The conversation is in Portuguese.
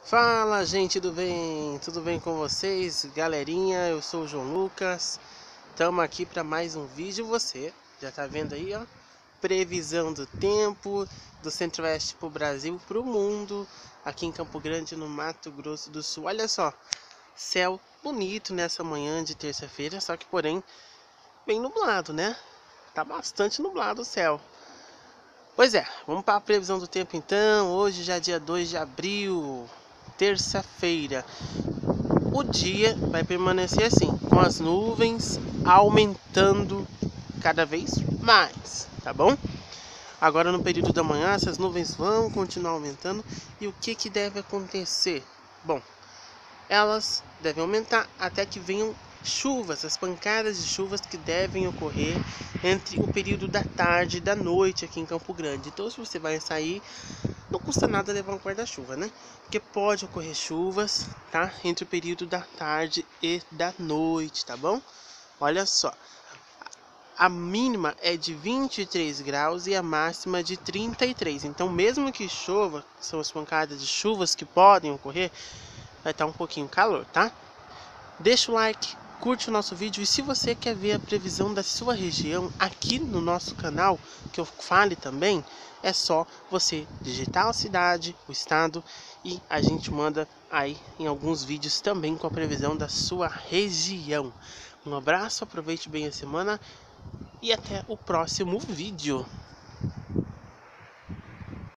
Fala, gente do bem, tudo bem com vocês, galerinha? Eu sou o João Lucas. Estamos aqui para mais um vídeo. Você já tá vendo aí, ó, previsão do tempo do Centro-Oeste pro Brasil, pro mundo, aqui em Campo Grande, no Mato Grosso do Sul. Olha só, céu bonito nessa manhã de terça-feira, só que porém bem nublado, né? Tá bastante nublado o céu. Pois é, vamos para a previsão do tempo então. Hoje já é dia 2 de abril, terça-feira. O dia vai permanecer assim, com as nuvens aumentando cada vez mais, tá bom? Agora no período da manhã essas nuvens vão continuar aumentando. E o que deve acontecer? Bom, elas devem aumentar até que venham chuvas, as pancadas de chuvas que devem ocorrer entre o período da tarde e da noite aqui em Campo Grande. Então se você vai sair, não custa nada levar um guarda-chuva, né? Porque pode ocorrer chuvas, tá? Entre o período da tarde e da noite, tá bom? Olha só, a mínima é de 23 graus e a máxima de 33. Então mesmo que chova, são as pancadas de chuvas que podem ocorrer, vai estar um pouquinho calor, tá? Deixa o like, curte o nosso vídeo e se você quer ver a previsão da sua região aqui no nosso canal, que eu fale também, é só você digitar a cidade, o estado e a gente manda aí em alguns vídeos também com a previsão da sua região. Um abraço, aproveite bem a semana e até o próximo vídeo.